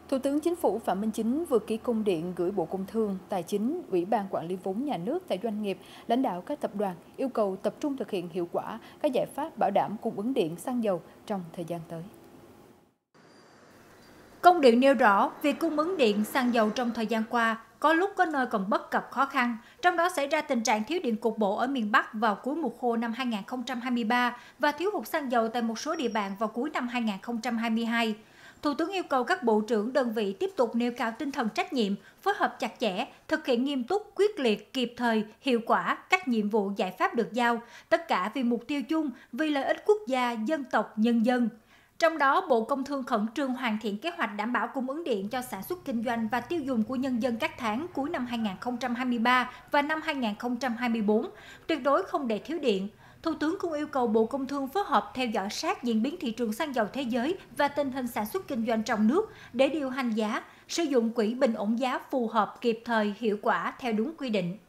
Thủ tướng Chính phủ Phạm Minh Chính vừa ký công điện gửi Bộ Công Thương, Tài chính, Ủy ban Quản lý vốn nhà nước tại doanh nghiệp, lãnh đạo các tập đoàn yêu cầu tập trung thực hiện hiệu quả các giải pháp bảo đảm cung ứng điện, xăng dầu trong thời gian tới. Công điện nêu rõ, việc cung ứng điện, xăng dầu trong thời gian qua có lúc có nơi còn bất cập khó khăn, trong đó xảy ra tình trạng thiếu điện cục bộ ở miền Bắc vào cuối mùa khô năm 2023 và thiếu hụt xăng dầu tại một số địa bàn vào cuối năm 2022. Thủ tướng yêu cầu các bộ trưởng đơn vị tiếp tục nêu cao tinh thần trách nhiệm, phối hợp chặt chẽ, thực hiện nghiêm túc, quyết liệt, kịp thời, hiệu quả các nhiệm vụ giải pháp được giao, tất cả vì mục tiêu chung, vì lợi ích quốc gia, dân tộc, nhân dân. Trong đó, Bộ Công Thương khẩn trương hoàn thiện kế hoạch đảm bảo cung ứng điện cho sản xuất kinh doanh và tiêu dùng của nhân dân các tháng cuối năm 2023 và năm 2024, tuyệt đối không để thiếu điện. Thủ tướng cũng yêu cầu Bộ Công Thương phối hợp theo dõi sát diễn biến thị trường xăng dầu thế giới và tình hình sản xuất kinh doanh trong nước để điều hành giá, sử dụng quỹ bình ổn giá phù hợp, kịp thời, hiệu quả theo đúng quy định.